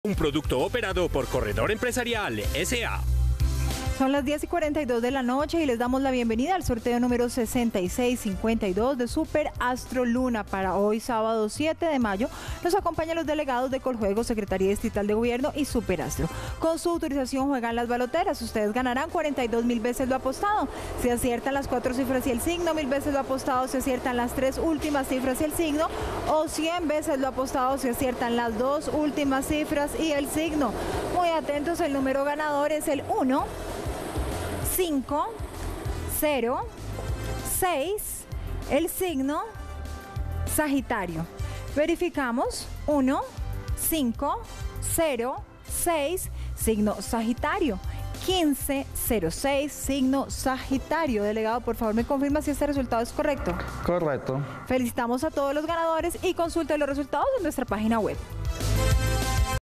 Un producto operado por Corredor Empresarial S.A. Son las 10:42 de la noche y les damos la bienvenida al sorteo número 6652 de Super Astro Luna para hoy sábado 7 de mayo. Nos acompañan los delegados de Coljuegos, Secretaría Distrital de Gobierno y Super Astro. Con su autorización juegan las baloteras. Ustedes ganarán 42.000 veces lo apostado. Si aciertan las 4 cifras y el signo, 1.000 veces lo apostado si aciertan las 3 últimas cifras y el signo, o 100 veces lo apostado si aciertan las 2 últimas cifras y el signo. Muy atentos, el número ganador es el 1, 5, 0, 6, el signo Sagitario. Verificamos 1, 5, 0, 6, signo Sagitario. 1506, signo Sagitario. Delegado, por favor, me confirma si este resultado es correcto. Correcto. Felicitamos a todos los ganadores y consulte los resultados en nuestra página web.